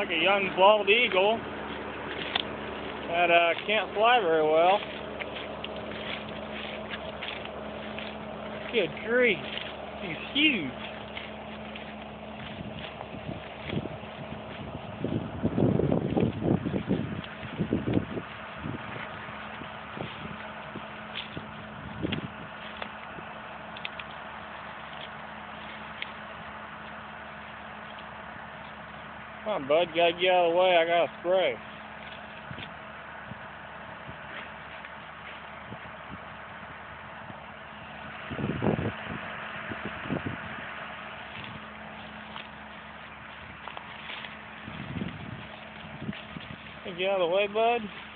like a young bald eagle that can't fly very well. Good grief, he's huge. Come on, bud, gotta get out of the way, I gotta spray. Get out of the way, bud.